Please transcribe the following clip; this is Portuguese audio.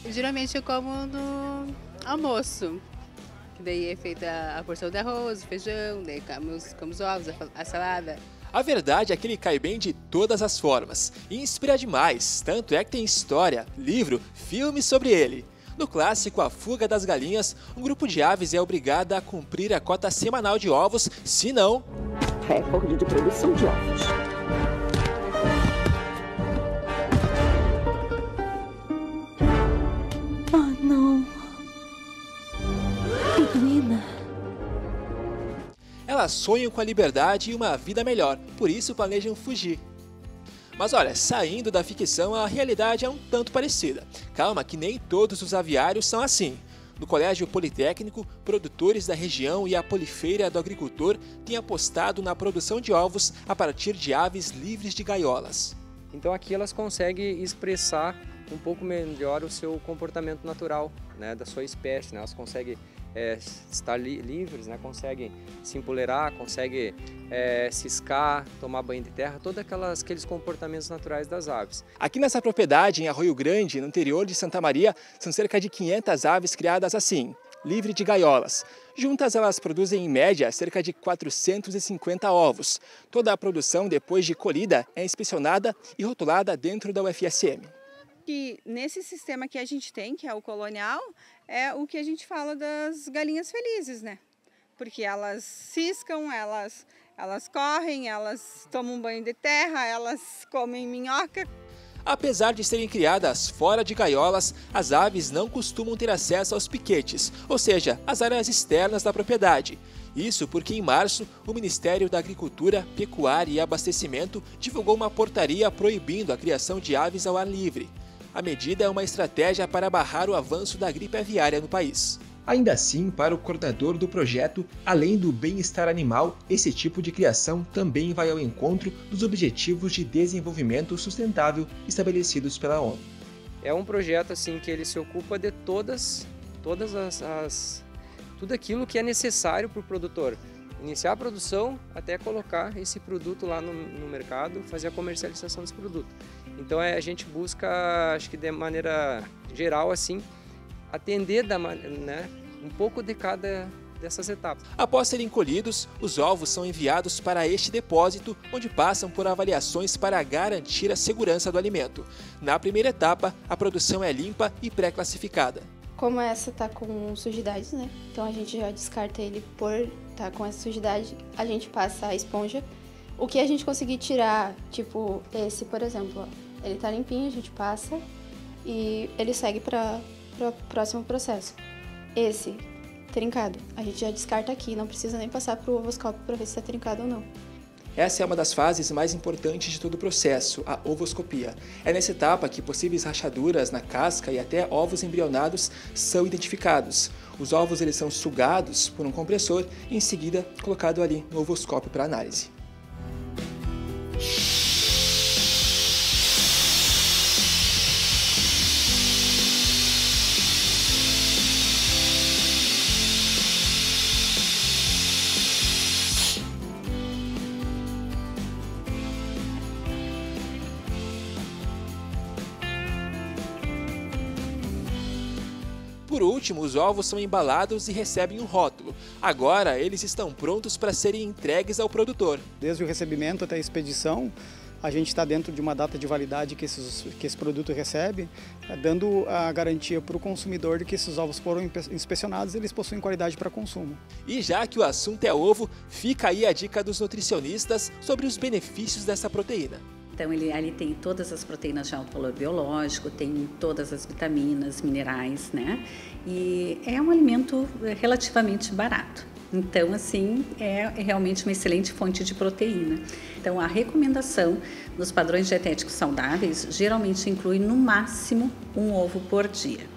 Geralmente eu como no almoço, que daí é feita a porção de arroz, feijão, daí como os ovos, a salada. A verdade é que ele cai bem de todas as formas e inspira demais, tanto é que tem história, livro, filme sobre ele. No clássico A Fuga das Galinhas, um grupo de aves é obrigado a cumprir a cota semanal de ovos, senão... Recorde de produção de ovos. Ah, não. Pinguina. Elas sonham com a liberdade e uma vida melhor, por isso planejam fugir. Mas olha, saindo da ficção, a realidade é um tanto parecida. Calma que nem todos os aviários são assim. No Colégio Politécnico, produtores da região e a Polifeira do Agricultor têm apostado na produção de ovos a partir de aves livres de gaiolas. Então aqui elas conseguem expressar um pouco melhor o seu comportamento natural, né, da sua espécie, né? Elas conseguem estar livres, né? Conseguem se empoleirar, conseguem ciscar, tomar banho de terra, todos aqueles comportamentos naturais das aves. Aqui nessa propriedade, em Arroio Grande, no interior de Santa Maria, são cerca de 500 aves criadas assim, livre de gaiolas. Juntas elas produzem em média cerca de 450 ovos. Toda a produção depois de colhida é inspecionada e rotulada dentro da UFSM. Que nesse sistema que a gente tem, que é o colonial, é o que a gente fala das galinhas felizes, né? Porque elas ciscam, elas correm, elas tomam um banho de terra, elas comem minhoca. Apesar de serem criadas fora de gaiolas, as aves não costumam ter acesso aos piquetes, ou seja, às áreas externas da propriedade. Isso porque em março, o Ministério da Agricultura, Pecuária e Abastecimento divulgou uma portaria proibindo a criação de aves ao ar livre. A medida é uma estratégia para barrar o avanço da gripe aviária no país. Ainda assim, para o coordenador do projeto, além do bem-estar animal, esse tipo de criação também vai ao encontro dos Objetivos de Desenvolvimento Sustentável estabelecidos pela ONU. É um projeto assim que ele se ocupa de tudo aquilo que é necessário para o produtor. Iniciar a produção até colocar esse produto lá no mercado, fazer a comercialização desse produto. Então a gente busca, acho que de maneira geral, assim, atender um pouco de cada dessas etapas. Após serem colhidos, os ovos são enviados para este depósito, onde passam por avaliações para garantir a segurança do alimento. Na primeira etapa, a produção é limpa e pré-classificada. Como essa tá com sujidades, né? Então a gente já descarta ele por tá com essa sujidade. A gente passa a esponja. O que a gente conseguir tirar, tipo esse, por exemplo, ó, ele tá limpinho, a gente passa e ele segue para o próximo processo. Esse, trincado, a gente já descarta aqui, não precisa nem passar para o ovoscópio para ver se está trincado ou não. Essa é uma das fases mais importantes de todo o processo, a ovoscopia. É nessa etapa que possíveis rachaduras na casca e até ovos embrionados são identificados. Os ovos eles são sugados por um compressor e em seguida colocado ali no ovoscópio para análise. Por último, os ovos são embalados e recebem um rótulo. Agora, eles estão prontos para serem entregues ao produtor. Desde o recebimento até a expedição, a gente está dentro de uma data de validade que esse produto recebe, dando a garantia para o consumidor de que esses ovos foram inspecionados e eles possuem qualidade para consumo. E já que o assunto é ovo, fica aí a dica dos nutricionistas sobre os benefícios dessa proteína. Então ali tem todas as proteínas de alto valor biológico, tem todas as vitaminas, minerais, né? E é um alimento relativamente barato. Então, assim, é realmente uma excelente fonte de proteína. Então, a recomendação nos padrões dietéticos saudáveis geralmente inclui no máximo um ovo por dia.